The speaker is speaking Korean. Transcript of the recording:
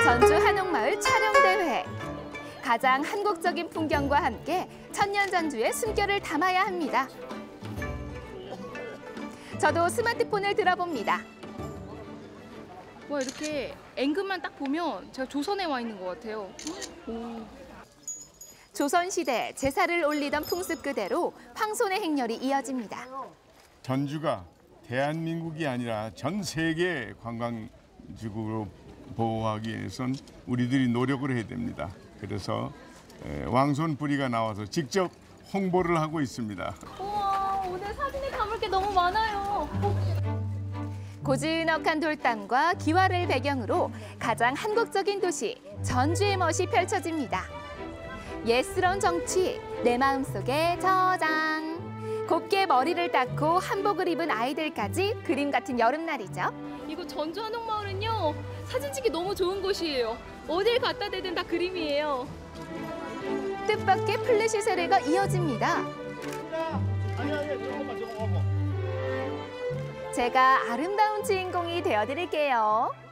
전주 한옥마을 촬영대회. 가장 한국적인 풍경과 함께 천년 전주의 숨결을 담아야 합니다. 저도 스마트폰을 들어봅니다. 와, 이렇게 앵글만 딱 보면 제가 조선에 와 있는 것 같아요. 오. 조선시대 제사를 올리던 풍습 그대로 황손의 행렬이 이어집니다. 전주가 대한민국이 아니라 전 세계 관광지구로 보호하기 위해선 우리들이 노력을 해야 됩니다. 그래서 왕손 뿌리가 나와서 직접 홍보를 하고 있습니다. 우와, 오늘 사진에 담을 게 너무 많아요. 고즈넉한 돌담과 기와를 배경으로 가장 한국적인 도시 전주의 멋이 펼쳐집니다. 예스러운 정취, 내 마음속에 저장. 곱게 머리를 닦고 한복을 입은 아이들까지 그림 같은 여름날이죠. 이거 전주 한옥마을은요, 사진 찍기 너무 좋은 곳이에요. 어딜 갖다 대든 다 그림이에요. 뜻밖의 플래시 세례가 이어집니다. 제가 아름다운 주인공이 되어드릴게요.